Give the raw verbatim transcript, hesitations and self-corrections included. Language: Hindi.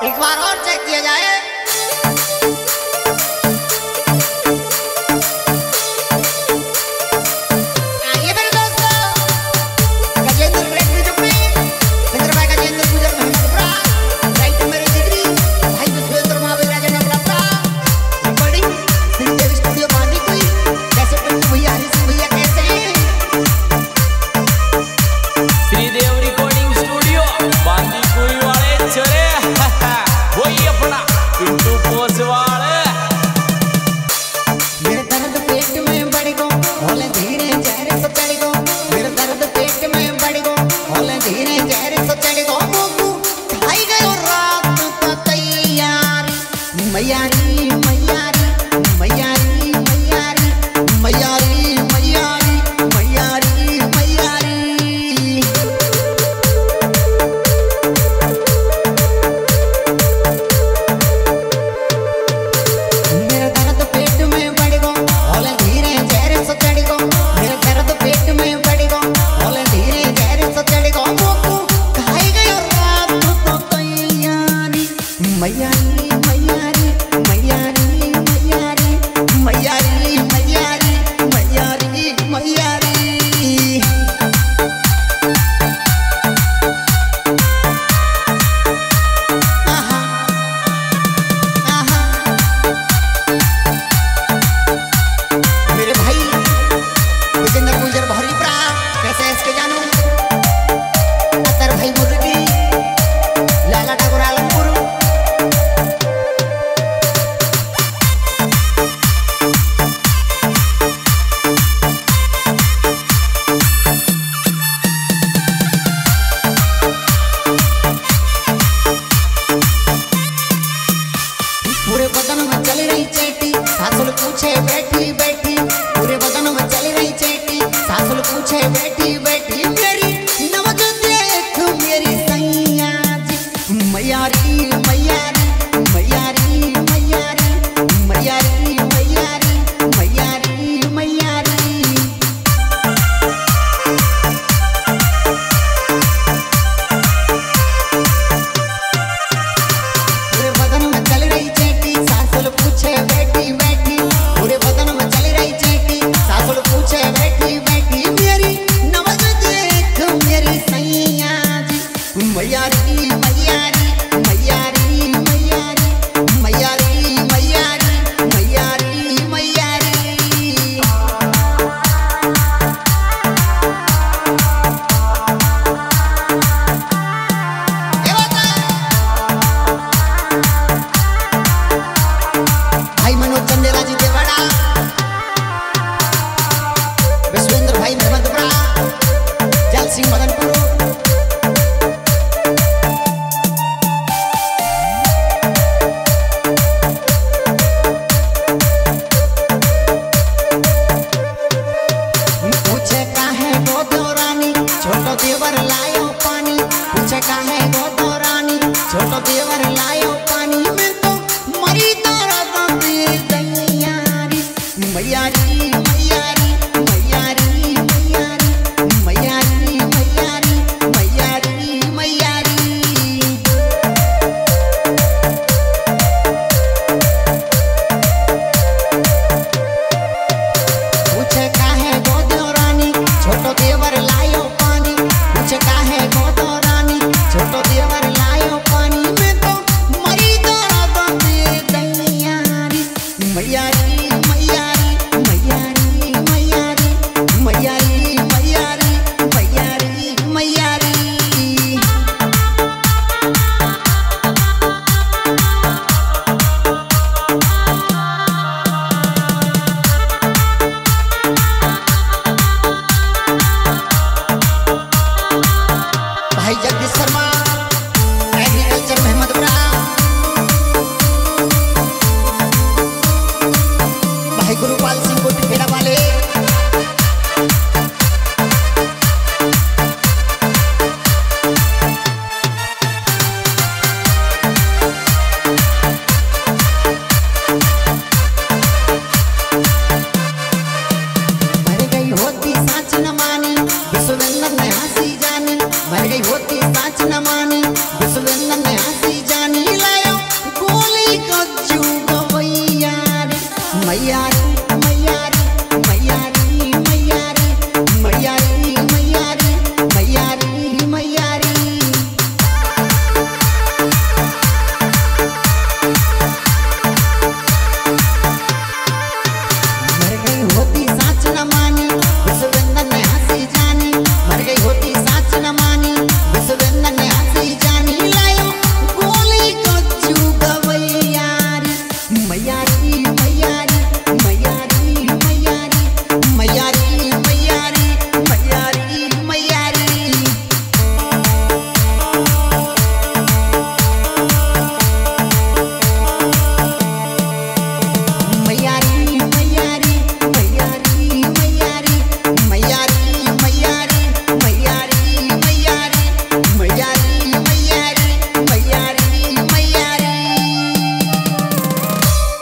एक बार और चेक किया जाए। आइए मेरे दोस्तों, गजेंद्र रेड्डी चुप्पी, सिंगर भाई गजेंद्र गुजर महमदपुरा, राइट मेरे जिगरी भाई विश्वेंद्र महावीर राजा नवलपरा, रिकॉर्डिंग श्रीदेव स्टूडियो बांदी कोई, कैसे पिंटू भैया हरी सिंह भैया कैसे हैं? श्रीदेव रिकॉर्डिंग स्टूडियो बांदी कोई वाले छोरे वही अपना पिंटू पोसवाल। मेरे दर्द पेट में बढ़ गो होले धीरे जहर से चढ़ गो, मेरे दर्द पेट में बढ़ गो होले धीरे जहर से चढ़ गो, मोकू खाई गयो रात का तैयारी मैयारी मैयारी मैयारी मैयारी मैयारी मैयारी मैयारी मैयारी। मेरे दर्द पेट में बढ़ गो होले धीरे जहर से चढ़ गो, मेरे दर्द पेट में बढ़ गो होले धीरे जहर से चढ़ गो, मोकू खाई गयो रात को तैयारी मैयारी मैयारी मैयारी मैयारी मैयारी मैयारी मैयारी मैयारी। आहा आहा मेरे भाई विजेंद्र गुजर भरी प्रा कैसे है इसके जानू, अतर भाई मुर्गी लाला ठाकुर आलमपुर। पूरे बदन में चली रही चेटी सासुल पूछे बैठी बैठी, पूरे बदन में चली रही चेटी सासुल पूछे बैठी बैठी, मेरी नवज देख मेरी सैया जी मैयारी मैयारी मैयारी मैयारी मैयारी मैयारी मैयारी मैयारी। पूरे बदन में चल रही चेटी सासुल पूछे बैठी बैठी, पूरे बदन में चल रही चेटी सासुल पूछे बैठी बैठी, मेरी नवज देख मेरी सैया जी मैयारी मैयारी मैयारी मैयारी मैयारी मैयारी मैयारी मैयारी। ये बता भाई मनोज चंदेला जी देवाड़ा, विश्वेंद्र भाई महमदपुरा, जल सिंह मदनपुर। पूछे काहे गोदो रानी छोटो देवर लायो पानी, पूछे काहे गोदो रानी छोटो देवर लायो पानी, मैं तो मरी तारा दादी दैयारी मैयारी मैयारी मैयारी मैयारी मैयारी मैयारी मैयारी मैयारी। पूछे काहे गोदो रानी छोटो देवर लायो पानी, पूछे काहे गोदो रानी छोटो देवर लायो पानी, मैं तो भैया